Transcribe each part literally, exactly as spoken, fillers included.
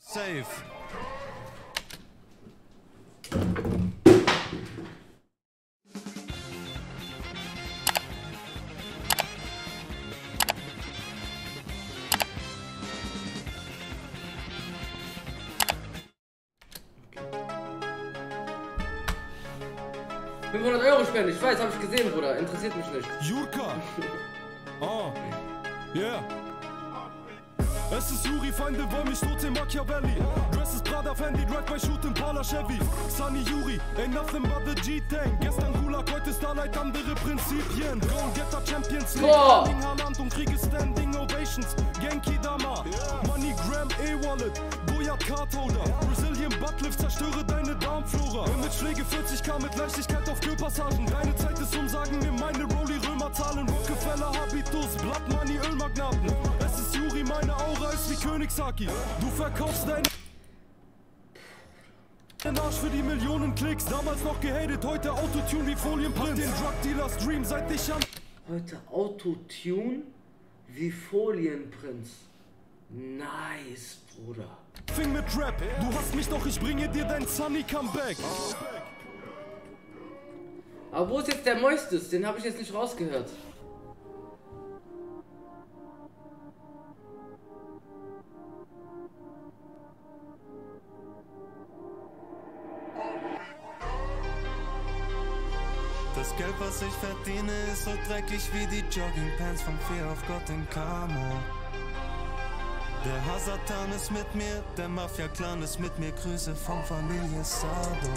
Safe. fünfhundert Euro spenden, ich weiß, hab ich gesehen, Bruder. Interessiert mich nicht. Jurka! Ah, yeah. Es ist Juri, Feinde wollen mich tot sehen, Machiavelli. Dress ist Prada, Fendi, Drive by Shoot Impala, Chevy. Sunny Juri, ain't nothing but the G-Tank. Gestern Gulag, heute Starlight, andere Prinzipien. Go Getter Champions League, Erling Haaland und Kriege Standing Ovations. Genki Dama, MoneyGram, E-Wallet, Boyard Cardholder. Brazilian Buttlift, zerstöre deine Darmflora. Imageschläge vierzig K mit Leichtigkeit auf Kühlpassagen. Deine Zeit ist um, sagen mir meine Rolli Römer zahlen. Rockefeller, Habitus, Blood Money, Ölmagnaten. Es ist Juri, meine Aura ist wie Königshaki. Du verkaufst deinen Arsch für die Millionen Klicks. Damals noch gehatet, heute Autotune wie Folienprinz. Den Drug Dealer Stream seit ich an. Heute Autotune wie Folienprinz. Nice, Bruder. Fing mit Rap, du hast mich doch, ich bringe dir dein Sunny Comeback. Aber wo ist jetzt der Moistes? Den habe ich jetzt nicht rausgehört. Das Geld, was ich verdiene, ist so dreckig wie die Joggingpants vom Fear of God in Camo. Der Hasatan ist mit mir, der Mafia-Clan ist mit mir, Grüße von Familie Sado.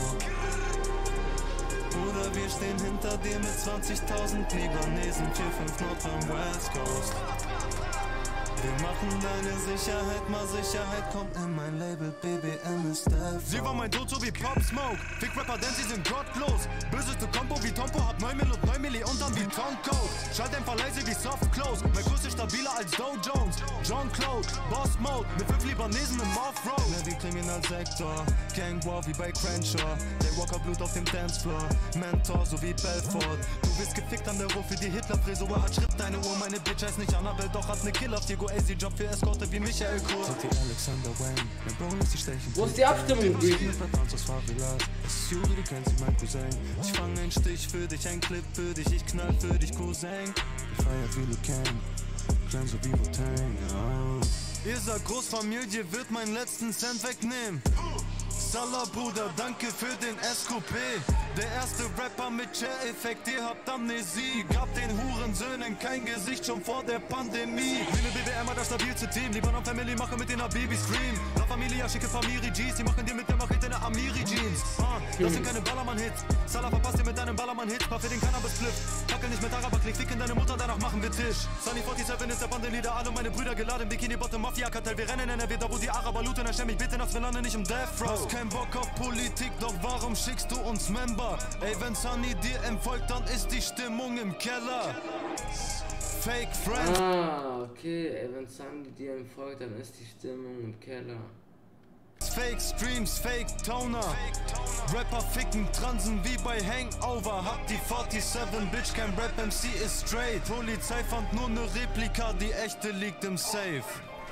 Oder wir stehen hinter dir mit zwanzigtausend Libanesen, vier fünf Nordrhein West Coast. Wir machen deine Sicherheit mal Sicherheit, kommt in mein Label, B B M ist der. Sie war mein Tod so wie Pop Smoke, Fick Rapper, denn sie sind gottlos. Böseste Kombo wie Tompo, hab neun Mill und neun Milli und dann wie Tonko. Schalldämpfer leise wie Soft Close, mein Größe stabiler als Dow Jones. John Claude, Boss Mode, mit fünf Libanesen im Offroad. Mehr wie Kriminalsektor, Gang War wie bei Crenshaw. Der Walker Blut auf dem Dancefloor, Mentor so wie Belfort. Du bist gefickt an der Rufe, die Hitler-Frisur hat Schritt deine Uhr. Meine Bitch heißt nicht Annabelle, doch hat ne Kill-Figur. Easy Job für Eskorte wie Michael Kurs. Alexander Wayne, mein Bro lässt sich stechen. Wo ist die Abstimmung, Greedy? Es ist Juri, du kennst sie, mein Cousin. Ich fang einen Stich für dich, ein Clip für dich, ich knall für dich, Cousin. Ich feier wie du Kang, klein so wie Wu-Tang, ja. Ihr sagt, Großfamilie wird meinen letzten Cent wegnehmen. Salah, Bruder, danke für den S Q P. Der erste Rapper mit Chair-Effekt, ihr habt Amnesie. Gab den Hurensöhnen kein Gesicht schon vor der Pandemie. Viele B W M hat das stabilste Team. Libanon Family machen mit den Habibi Stream. La Familia, schicke Famiri Gs. Die machen dir mit der Machete eine Amiri Jeans. Ah, das sind keine Ballermann-Hits. Salah verpasst dir mit deinem Ballermann-Hits. Paar für den Cannabis-Clip. Fackel nicht mit Araber-Klick, fick in deine Mutter, danach machen wir Tisch. Sunny siebenundvierzig ist der Bandenleader, alle meine Brüder geladen. Bikini-Bottom, Mafia-Kartell. Wir rennen in N R W, da wo die Araber looten. Erstell mich bitte nachts, wir landen nicht im Death Row. Hast kein Bock auf Politik, doch warum schickst du uns Member? Ey, wenn Sunny dir entfolgt, dann ist die Stimmung im Keller. Fake Friends. Ah, okay. Ey, wenn Sunny dir entfolgt, dann ist die Stimmung im Keller. Fake Streams, Fake Toner. Rapper ficken, transen wie bei Hangover. Hab die siebenundvierzig, Bitch, kein Rap M C ist straight. Polizei fand nur ne Replika, die echte liegt im Safe.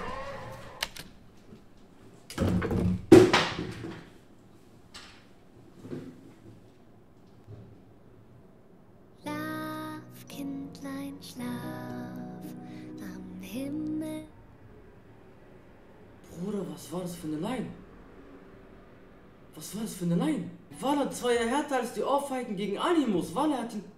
Kindlein, schlaf am Himmel. Bruder, was war das für eine Line? Was war das für eine Line? Walla, das war ja härter als die Ohrfeigen gegen Animus. Walla hat ihn...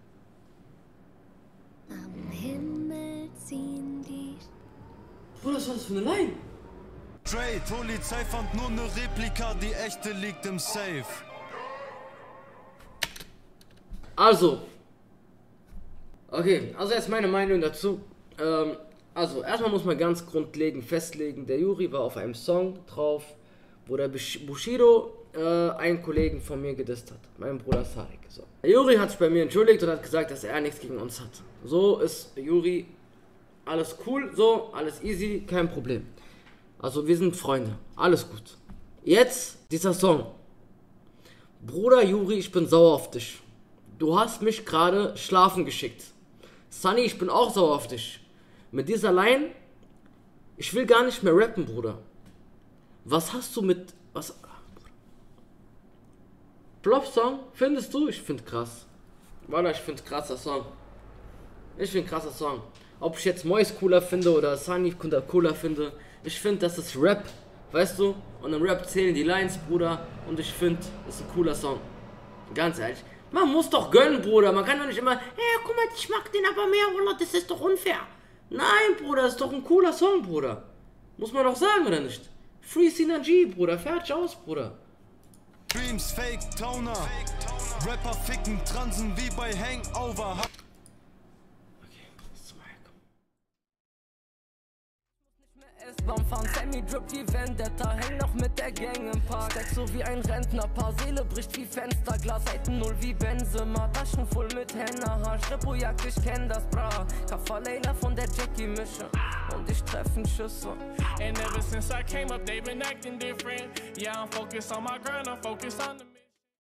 Am Himmel ziehen die... Bruder, was war das für eine Line? Trade, Polizei fand nur ne Replika, die echte liegt im Safe. Also... Okay, also jetzt meine Meinung dazu. Ähm, also erstmal muss man ganz grundlegend festlegen, der Juri war auf einem Song drauf, wo der Bushido äh, einen Kollegen von mir gedisst hat, meinen Bruder Sarik. So. Der Juri hat sich bei mir entschuldigt und hat gesagt, dass er nichts gegen uns hat. So ist Juri, alles cool, so, alles easy, kein Problem. Also wir sind Freunde, alles gut. Jetzt dieser Song. Bruder Juri, ich bin sauer auf dich. Du hast mich gerade schlafen geschickt. Sunny, ich bin auch sauer auf dich. Mit dieser Line, ich will gar nicht mehr rappen, Bruder. Was hast du mit... Was... Flop-Song? Findest du? Ich find krass. Walla, ich find krasser Song. Ich find krasser Song. Ob ich jetzt Mois cooler finde oder Sunny cooler finde. Ich finde, das ist Rap. Weißt du? Und im Rap zählen die Lines, Bruder. Und ich finde, das ist ein cooler Song. Ganz ehrlich. Man muss doch gönnen, Bruder. Man kann doch nicht immer, hey, guck mal, ich mag den aber mehr, Bruder. Das ist doch unfair. Nein, Bruder, das ist doch ein cooler Song, Bruder. Muss man doch sagen, oder nicht? Free Synergy, Bruder. Fertig aus, Bruder. Dreams, Fake, Toner. Rapper ficken, transen wie bei Hangover. Okay, bis zum Heim. S-Bahn fahren, Sammy drip wie Vendetta, häng noch mit der Gang im Park. Steck so wie ein Rentner, paar Seele bricht wie Fensterglas. Seiten null wie Benzema, Taschen voll mit Henna. Schreppojagd, ich kenn das, bra. Kafaleila von der Jackie-Mische und ich treffen Schüsse. And ever since I came up, they've been acting different. Yeah, I'm focused on my grind, I'm focused on the